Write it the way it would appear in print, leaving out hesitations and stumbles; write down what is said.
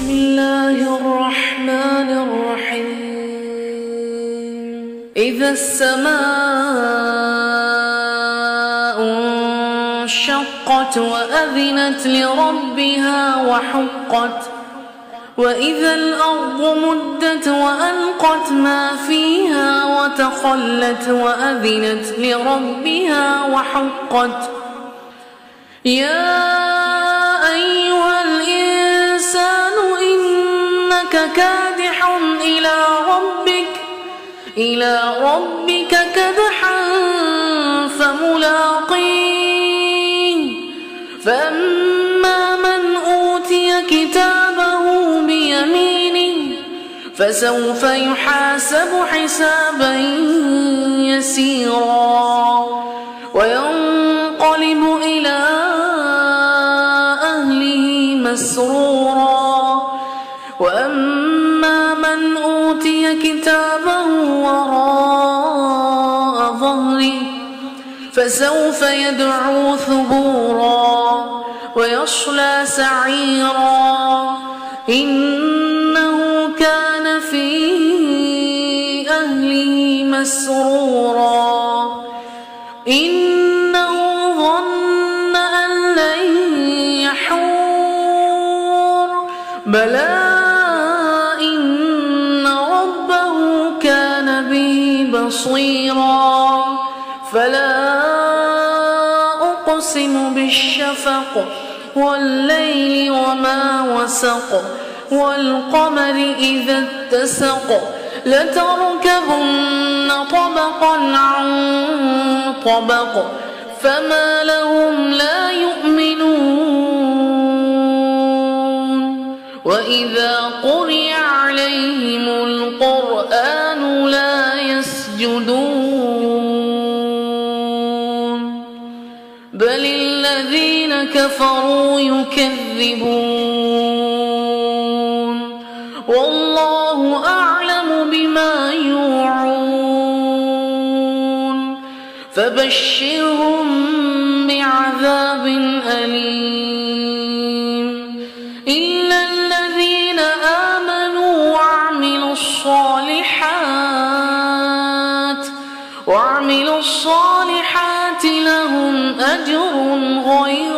بسم الله الرحمن الرحيم. إذا السماء انشقت وأذنت لربها وحقت وإذا الأرض مدت وألقت ما فيها وتخلت وأذنت لربها وحقت يا أيها الإنسان إنك كادح إلى ربك كدحا فملاقيه فأما من أوتي كتابه بيمينه فسوف يحاسب حسابا يسيرا وينقلب إلى أهله مسرورا وأما من أوتي كتابه وراء ظهره فسوف يدعو ثبورا ويصلى سعيرا إنه كان في أهله مسرورا إنه ظن أن لن يحور بلى إن ربه كان به بصيرا فلا أقسم بالشفق والليل وما وسق والقمر إذا اتسق لتركبن طبقا عن طبق فما لهم لا يؤمنون وإذا قرئ عليهم القرآن لا يسجدون بل الذين كفروا يكذبون والله أعلم بما يوعون فبشرهم بعذاب أليم إلا الذين آمنوا وعملوا الصالحات لهم أجر غير